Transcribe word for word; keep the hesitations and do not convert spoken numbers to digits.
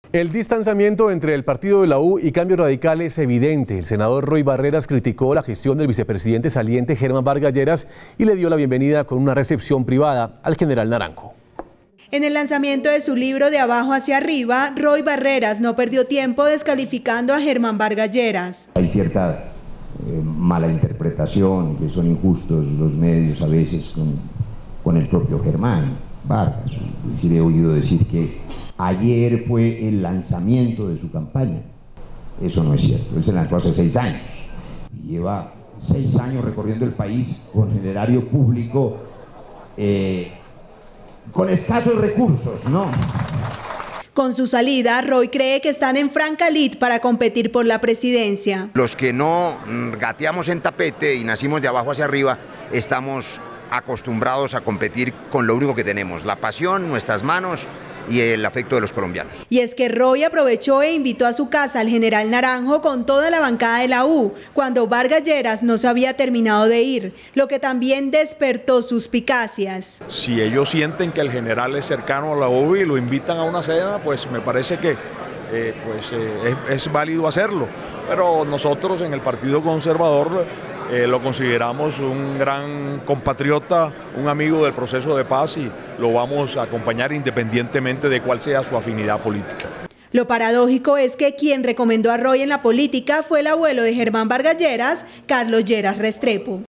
El distanciamiento entre el partido de la U y Cambio Radical es evidente. El senador Roy Barreras criticó la gestión del vicepresidente saliente Germán Vargas Lleras y le dio la bienvenida con una recepción privada al general Naranjo. En el lanzamiento de su libro De abajo hacia arriba, Roy Barreras no perdió tiempo descalificando a Germán Vargas Lleras. Hay cierta eh, mala interpretación, que son injustos los medios a veces con, con el propio Germán Vargas. Sí le he oído decir que ayer fue el lanzamiento de su campaña. Eso no es cierto. Él se lanzó hace seis años. Y lleva seis años recorriendo el país con el erario público, eh, con escasos recursos, ¿no? Con su salida, Roy cree que están en franca lid para competir por la presidencia. Los que no gateamos en tapete y nacimos de abajo hacia arriba, estamos acostumbrados a competir con lo único que tenemos, la pasión, nuestras manos y el afecto de los colombianos. Y es que Roy aprovechó e invitó a su casa al general Naranjo con toda la bancada de la U, cuando Vargas Lleras no se había terminado de ir, lo que también despertó suspicacias. Si ellos sienten que el general es cercano a la U y lo invitan a una cena, pues me parece que eh, pues, eh, es, es válido hacerlo, pero nosotros en el Partido Conservador Eh, lo consideramos un gran compatriota, un amigo del proceso de paz y lo vamos a acompañar independientemente de cuál sea su afinidad política. Lo paradójico es que quien recomendó a Roy en la política fue el abuelo de Germán Vargas Lleras, Carlos Lleras Restrepo.